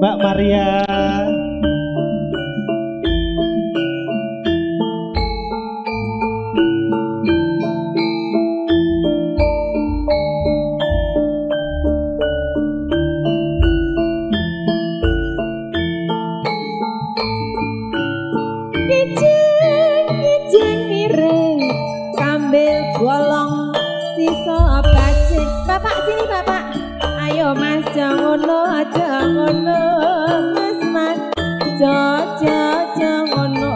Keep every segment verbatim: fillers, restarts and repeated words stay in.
Mbak Maria. Bapak sini bapak, ayo mas jangono jangono mas mas jojo jangono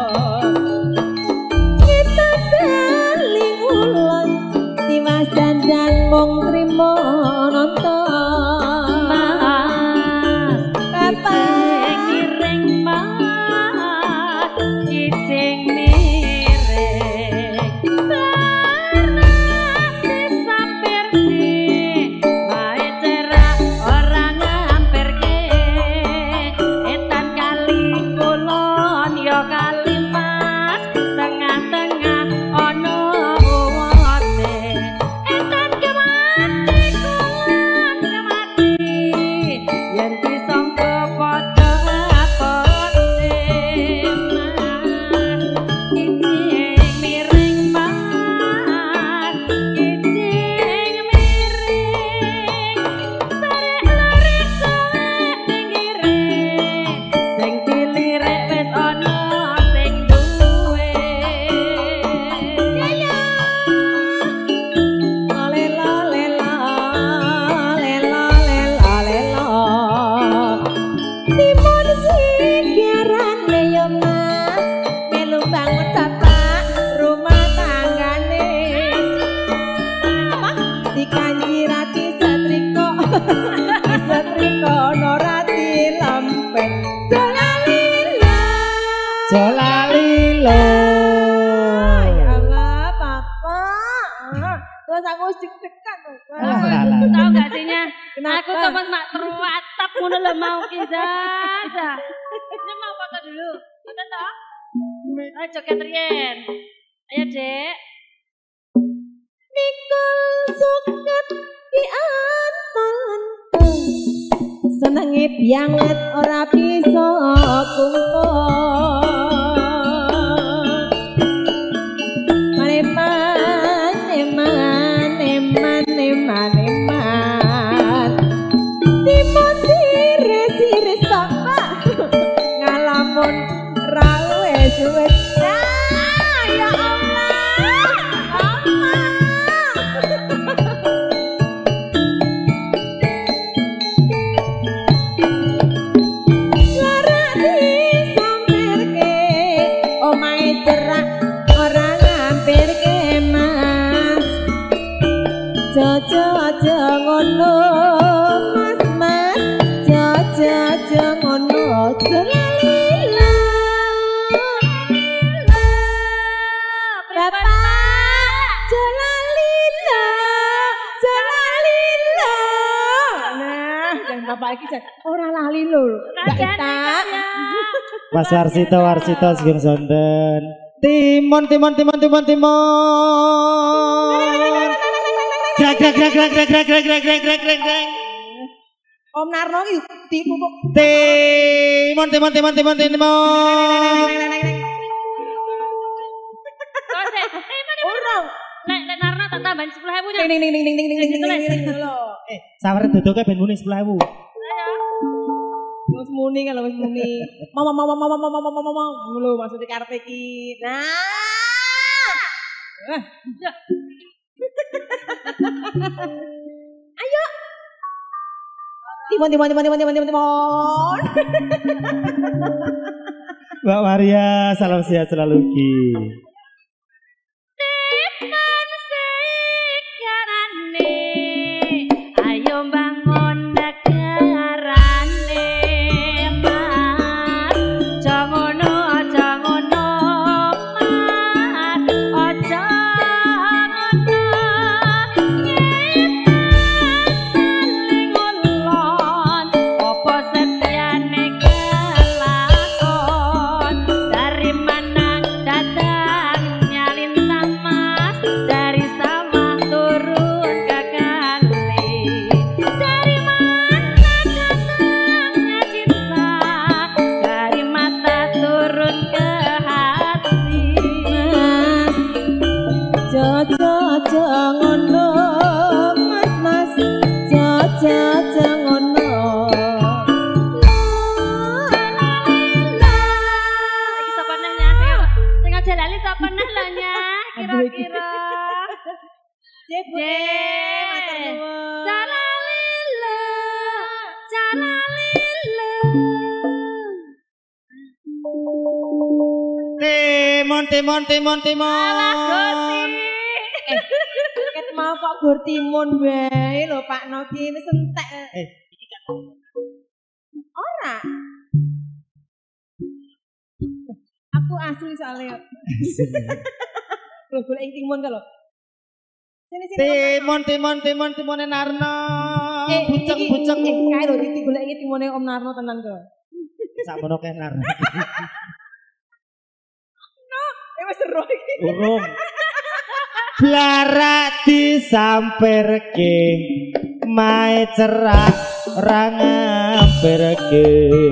kita saling ulon tiwas dandan mong trimo nonton mas bapak ngiring mas ijing miring Jolalilo. Ya Allah, Papa. Terus aku deg-degan tuh. Tahu gak sih nya? Aku temen mak terwatap ngono lho mau ki Zaza. Ini mau foto dulu. Foto toh? Ayo joget Rien. Ayo, Dek. Nikol suket di anton. Senenge banget ora bisa kumpul. Maneman, eman, eman, eman, eman. Timun siris-siris bapak ngalamun rawes-wes. Ya Allah, Allah. Jojo aja ngono mas mas jojo aja ngono jolalila bapak jolalila jolalila nah yang bapak iki ora lali lho tak Mas Warsito Warsito Sugeng Sonten. Timon timon timon timon timon. Grek grek grek grek grek grek grek grek grek grek grek grek. Om Narno iki ditutuk. Timon timon timon timon timon. Urung. Lek lek Narno tak tambahin sepuluh ribu nya. Ding ding ding ding ding ding ding ding ding lho. Eh, saware duduknya ben muni sepuluh ribu. Ayo. Wis muni kalau wis muni. Mama mama mama mama mama mama mama lho maksud karepe iki. Nah. Ayo. Timon timon timon timon timon timon timon. Mbak Maria, salam sehat selalu Ki. Ayo bangun negarane mas, jangono jangono mas, ojo ngono ngepaling ulon, opo setiane kelakon dari mana datang. Jaja ngono mas mas jaja ngono Iki sapa nanya sing aja lali sapa nah lho nya kira-kira Jebule matur nuwun Jalalila Jalalila Timon, timon, timon, timon. Alah Gusti ket mau kok gur timun wae lho Pak Nogi wis entek Eh, iki kan ora aku asli soalnya lho golek timun ka lho sini sini timon, timon, timon, timone Narno. eh Buceng, iki- buceng. eh kae lho iki golek iki timune Om Narno tenan to Sakmono kae Narno. eh wis seru iki Urung. Blarak disamperke mae cerak ora ngamperke.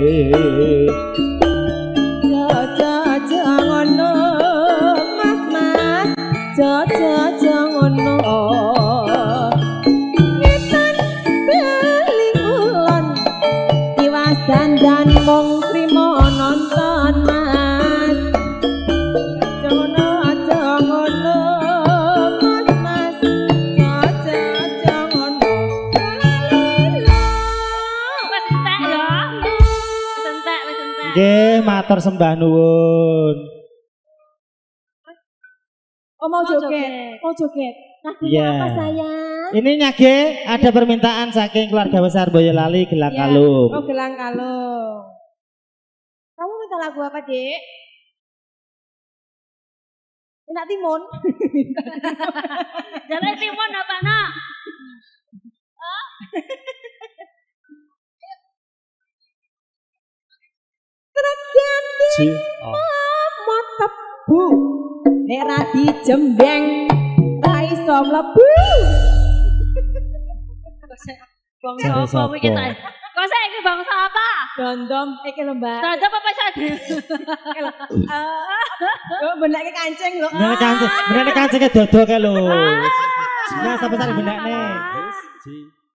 jaja ngono mas mas jaja ngono ngetan belingulon iwas dandan mung trimo nonton mas jono aja ngono mas mas jaja ngono lalila Wis entek lho Wis entek wis entek Nggih, matur sembah nuwun. oh mau Mau joget joget. mau joget lagunya Iya. apa sayang Ini nyage ada permintaan saking keluarga besar Boyolali Gelak Ya. Kalung. Oh, gelang kalung. Kamu minta lagu apa, Dek? Minta timun. Jalan timun apa nak? Tenaga Ji. Oh. mau tebu. Nek ra dijembeng ra iso mlebu. Bangsa Dari apa sapa? iki ta? Kok saiki bangsa apa? Dondom iki lho, Mbak. Dada apa sadhe? Iki lho. Eh, Yo benake kancing lho. Bener kancing, bener kancingnya dodo kae lho. Nah, sampai tadi benakne. Ah. Ji.